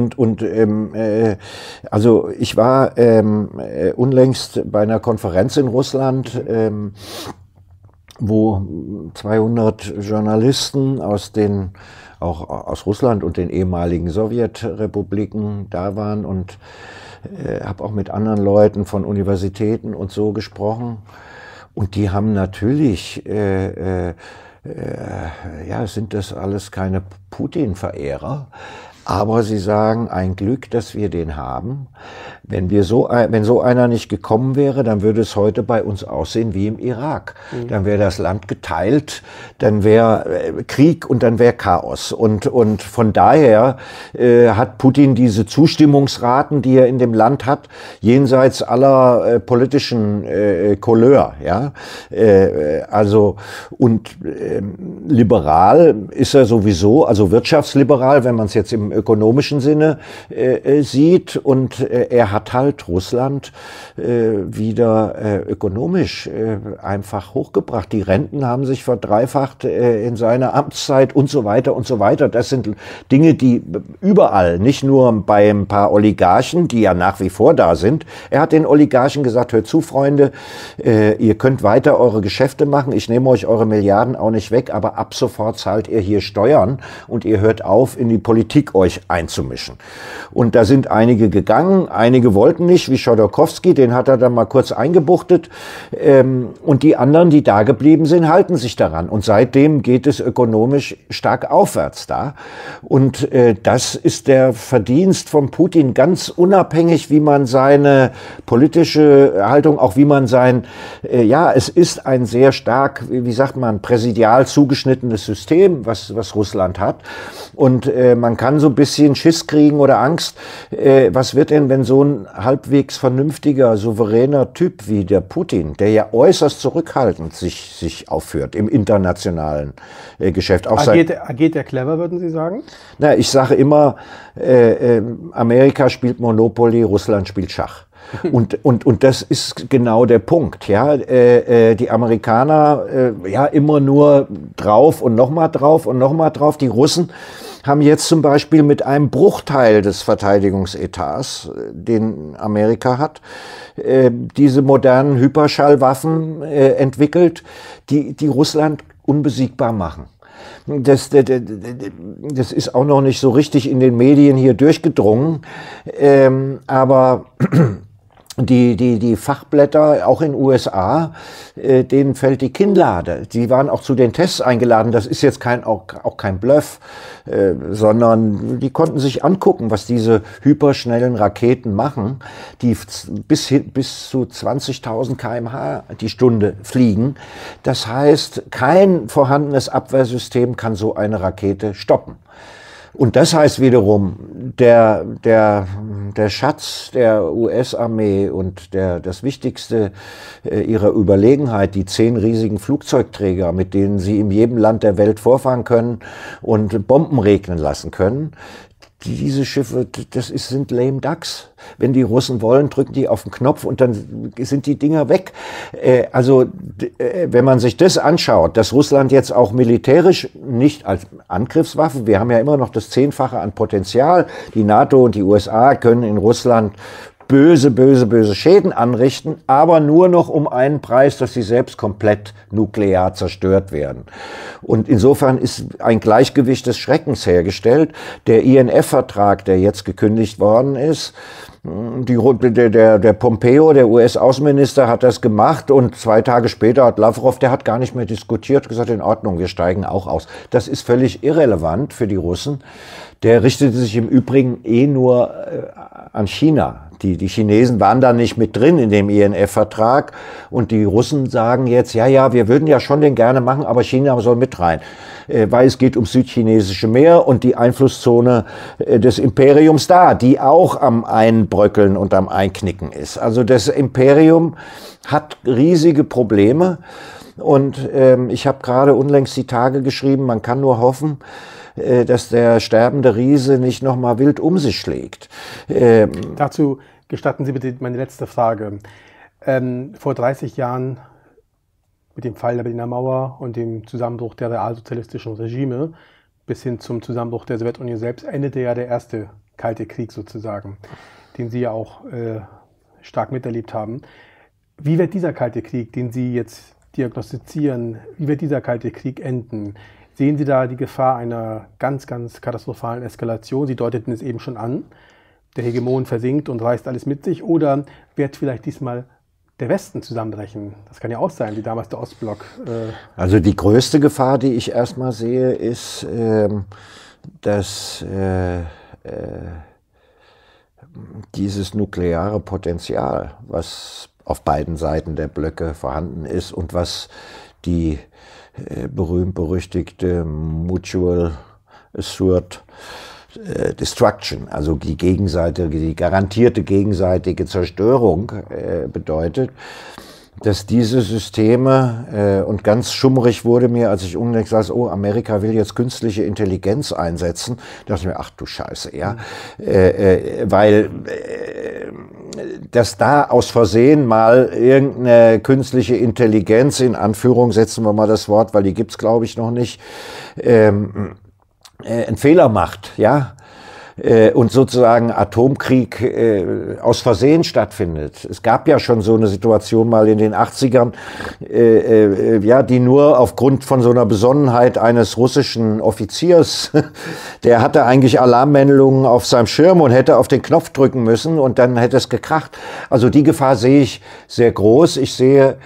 Also ich war unlängst bei einer Konferenz in Russland, wo 200 Journalisten auch aus Russland und den ehemaligen Sowjetrepubliken da waren, und habe auch mit anderen Leuten von Universitäten und so gesprochen. Und die haben natürlich, sind das alles keine Putin-Verehrer, aber sie sagen, ein Glück, dass wir den haben. Wenn so einer nicht gekommen wäre, dann würde es heute bei uns aussehen wie im Irak. Dann wäre das Land geteilt, dann wäre Krieg und dann wäre Chaos. Und von daher hat Putin diese Zustimmungsraten, die er in dem Land hat, jenseits aller politischen Couleur. Ja? Liberal ist er sowieso, also wirtschaftsliberal, wenn man es jetzt im ökonomischen Sinne sieht, und er hat halt Russland wieder ökonomisch einfach hochgebracht. Die Renten haben sich verdreifacht in seiner Amtszeit und so weiter und so weiter. Das sind Dinge, die überall, nicht nur bei ein paar Oligarchen, die ja nach wie vor da sind. Er hat den Oligarchen gesagt, hört zu, Freunde, ihr könnt weiter eure Geschäfte machen, ich nehme euch eure Milliarden auch nicht weg, aber ab sofort zahlt ihr hier Steuern und ihr hört auf, in die Politik euch einzumischen. Und da sind einige gegangen, einige wollten nicht, wie Chodorkowski, den hat er dann mal kurz eingebuchtet. Und die anderen, die da geblieben sind, halten sich daran. Und seitdem geht es ökonomisch stark aufwärts da. Und das ist der Verdienst von Putin, ganz unabhängig, wie man seine politische Haltung, auch wie man es ist ein sehr stark, wie sagt man, präsidial zugeschnittenes System, was Russland hat. Und man kann so ein bisschen Schiss kriegen oder Angst. Was wird denn, wenn so ein halbwegs vernünftiger, souveräner Typ wie der Putin, der ja äußerst zurückhaltend sich aufführt im internationalen Geschäft. Auch agiert er clever, würden Sie sagen? Na, ich sage immer, Amerika spielt Monopoly, Russland spielt Schach. Und das ist genau der Punkt, ja. Die Amerikaner, immer nur drauf und nochmal drauf und nochmal drauf. Die Russen haben jetzt zum Beispiel mit einem Bruchteil des Verteidigungsetats, den Amerika hat, diese modernen Hyperschallwaffen entwickelt, die Russland unbesiegbar machen. Das ist auch noch nicht so richtig in den Medien hier durchgedrungen, aber die Fachblätter, auch in den USA, denen fällt die Kinnlade. Die waren auch zu den Tests eingeladen. Das ist jetzt auch kein Bluff, sondern die konnten sich angucken, was diese hyperschnellen Raketen machen, die bis zu 20.000 km/h die Stunde fliegen. Das heißt, kein vorhandenes Abwehrsystem kann so eine Rakete stoppen. Und das heißt wiederum, der Schatz der US-Armee und das Wichtigste ihrer Überlegenheit, die 10 riesigen Flugzeugträger, mit denen sie in jedem Land der Welt vorfahren können und Bomben regnen lassen können, diese Schiffe, sind lame ducks. Wenn die Russen wollen, drücken die auf den Knopf und dann sind die Dinger weg. Wenn man sich das anschaut, dass Russland jetzt auch militärisch nicht als Angriffswaffe, wir haben ja immer noch das 10-fache an Potenzial, die NATO und die USA können in Russland böse Schäden anrichten, aber nur noch um einen Preis, dass sie selbst komplett nuklear zerstört werden. Und insofern ist ein Gleichgewicht des Schreckens hergestellt. Der INF-Vertrag, der jetzt gekündigt worden ist, der Pompeo, der US-Außenminister, hat das gemacht und 2 Tage später hat Lavrov, der hat gar nicht mehr diskutiert, gesagt, in Ordnung, wir steigen auch aus. Das ist völlig irrelevant für die Russen. Der richtete sich im Übrigen nur an China. Die Chinesen waren da nicht mit drin in dem INF-Vertrag und die Russen sagen jetzt, ja, wir würden ja schon den gerne machen, aber China soll mit rein, weil es geht ums südchinesische Meer und die Einflusszone des Imperiums da, die auch am Einbröckeln und am Einknicken ist. Also das Imperium hat riesige Probleme und ich habe gerade unlängst die Tage geschrieben, man kann nur hoffen, dass der sterbende Riese nicht noch mal wild um sich schlägt. Dazu Gestatten Sie bitte meine letzte Frage. Vor 30 Jahren mit dem Fall der Berliner Mauer und dem Zusammenbruch der realsozialistischen Regime bis hin zum Zusammenbruch der Sowjetunion selbst endete ja der erste Kalte Krieg sozusagen, den Sie ja auch stark miterlebt haben. Wie wird dieser Kalte Krieg, den Sie jetzt diagnostizieren, wie wird dieser Kalte Krieg enden? Sehen Sie da die Gefahr einer ganz, ganz katastrophalen Eskalation? Sie deuteten es eben schon an. Der Hegemon versinkt und reißt alles mit sich. Oder wird vielleicht diesmal der Westen zusammenbrechen? Das kann ja auch sein, wie damals der Ostblock. Also die größte Gefahr, die ich erstmal sehe, ist, dass dieses nukleare Potenzial, was auf beiden Seiten der Blöcke vorhanden ist und was die berühmt-berüchtigte Mutual Assured Destruction, also die garantierte gegenseitige Zerstörung bedeutet, dass diese Systeme, und ganz schummrig wurde mir, als ich unlängst las, oh, Amerika will jetzt künstliche Intelligenz einsetzen, da dachte ich mir, ach du Scheiße, ja, weil dass da aus Versehen mal irgendeine künstliche Intelligenz, in Anführung setzen wir mal das Wort, weil die gibt's glaube ich noch nicht, einen Fehler macht, ja, und sozusagen Atomkrieg aus Versehen stattfindet. Es gab ja schon so eine Situation mal in den 80ern, ja, die nur aufgrund von so einer Besonnenheit eines russischen Offiziers, der hatte eigentlich Alarmmeldungen auf seinem Schirm und hätte auf den Knopf drücken müssen und dann hätte es gekracht. Also die Gefahr sehe ich sehr groß. Ich sehe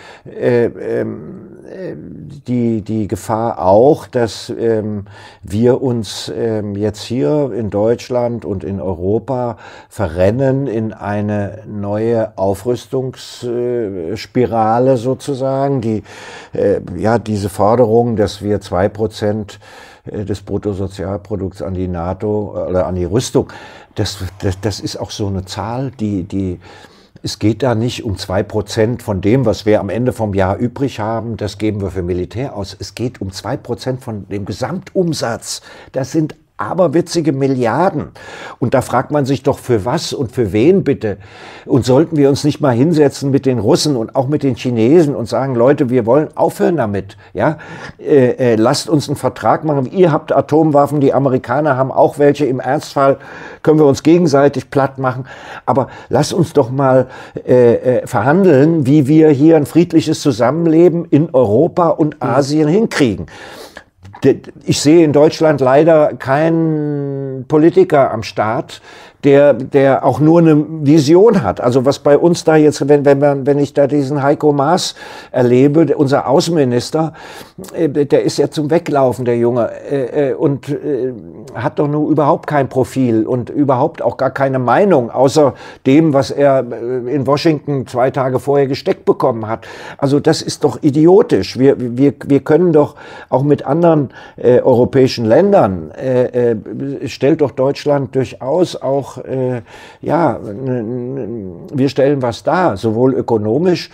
die Gefahr auch, dass wir uns jetzt hier in Deutschland und in Europa verrennen in eine neue Aufrüstungsspirale sozusagen, ja, diese Forderung, dass wir 2% des Bruttosozialprodukts an die NATO oder an die Rüstung, das ist auch so eine Zahl, es geht da nicht um 2% von dem, was wir am Ende vom Jahr übrig haben, das geben wir für Militär aus. Es geht um 2% von dem Gesamtumsatz. Das sind aberwitzige Milliarden. Und da fragt man sich doch, für was und für wen bitte? Und sollten wir uns nicht mal hinsetzen mit den Russen und auch mit den Chinesen und sagen, Leute, wir wollen aufhören damit. Ja? Lasst uns einen Vertrag machen. Ihr habt Atomwaffen, die Amerikaner haben auch welche. Im Ernstfall können wir uns gegenseitig platt machen. Aber lasst uns doch mal verhandeln, wie wir hier ein friedliches Zusammenleben in Europa und Asien hinkriegen. Ich sehe in Deutschland leider keinen Politiker am Start, der auch nur eine Vision hat. Also was bei uns da jetzt, wenn ich da diesen Heiko Maas erlebe, unser Außenminister, der ist ja zum Weglaufen, der Junge, und hat doch nur überhaupt kein Profil und überhaupt auch gar keine Meinung, außer dem, was er in Washington 2 Tage vorher gesteckt bekommen hat. Also das ist doch idiotisch. Wir können doch auch mit anderen europäischen Ländern, stellt doch Deutschland durchaus auch, ja, wir stellen was dar, sowohl ökonomisch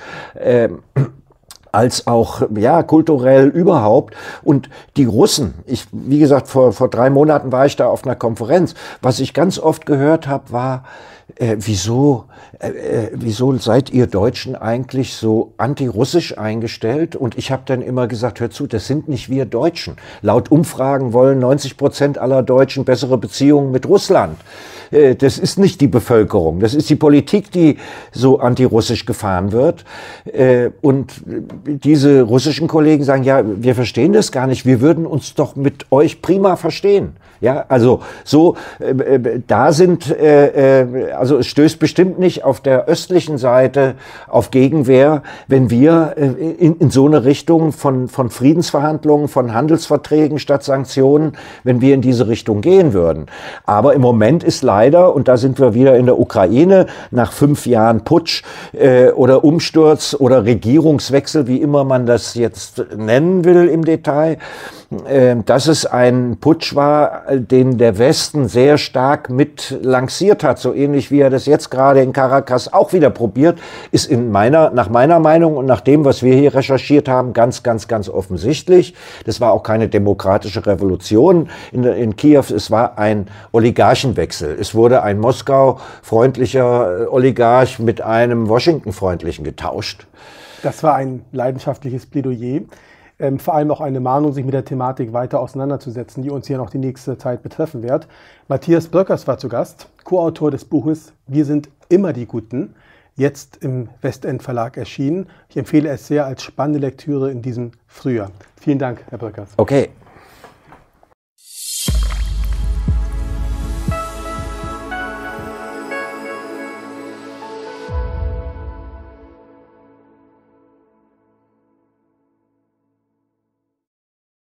als auch, ja, kulturell überhaupt. Und die Russen, wie gesagt, vor 3 Monaten war ich da auf einer Konferenz. Was ich ganz oft gehört habe, war, wieso seid ihr Deutschen eigentlich so antirussisch eingestellt? Und ich habe dann immer gesagt, hör zu, das sind nicht wir Deutschen. Laut Umfragen wollen 90% aller Deutschen bessere Beziehungen mit Russland. Das ist nicht die Bevölkerung, das ist die Politik, die so antirussisch gefahren wird. Und diese russischen Kollegen sagen, ja, wir verstehen das gar nicht, wir würden uns doch mit euch prima verstehen. Ja, also so, also es stößt bestimmt nicht auf der östlichen Seite auf Gegenwehr, wenn wir in so eine Richtung von Friedensverhandlungen, von Handelsverträgen statt Sanktionen, wenn wir in diese Richtung gehen würden. Aber im Moment ist leider, und da sind wir wieder in der Ukraine, nach 5 Jahren Putsch oder Umsturz oder Regierungswechsel, wie immer man das jetzt nennen will im Detail, dass es ein Putsch war, den der Westen sehr stark mit lanciert hat, so ähnlich wie er das jetzt gerade in Caracas auch wieder probiert, ist nach meiner Meinung und nach dem, was wir hier recherchiert haben, ganz offensichtlich. Das war auch keine demokratische Revolution in Kiew, es war ein Oligarchenwechsel. Es wurde ein Moskau-freundlicher Oligarch mit einem Washington-freundlichen getauscht. Das war ein leidenschaftliches Plädoyer. Vor allem auch eine Mahnung, sich mit der Thematik weiter auseinanderzusetzen, die uns hier noch die nächste Zeit betreffen wird. Matthias Bröckers war zu Gast, Co-Autor des Buches Wir sind immer die Guten, jetzt im Westend Verlag erschienen. Ich empfehle es sehr als spannende Lektüre in diesem Frühjahr. Vielen Dank, Herr Bröckers. Okay.